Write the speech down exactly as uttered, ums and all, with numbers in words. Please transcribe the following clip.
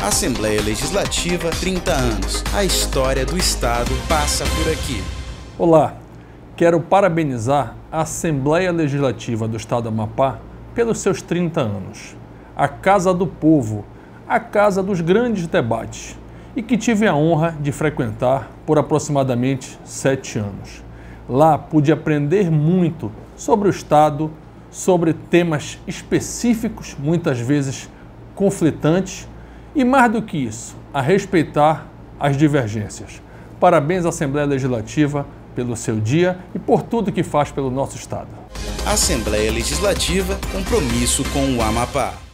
Assembleia Legislativa, trinta anos. A história do Estado passa por aqui. Olá, quero parabenizar a Assembleia Legislativa do Estado do Amapá pelos seus trinta anos. A Casa do Povo, a casa dos grandes debates, e que tive a honra de frequentar por aproximadamente sete anos. Lá pude aprender muito sobre o Estado, sobre temas específicos, muitas vezes conflitantes, e mais do que isso, a respeitar as divergências. Parabéns à Assembleia Legislativa pelo seu dia e por tudo que faz pelo nosso Estado. Assembleia Legislativa, compromisso com o Amapá.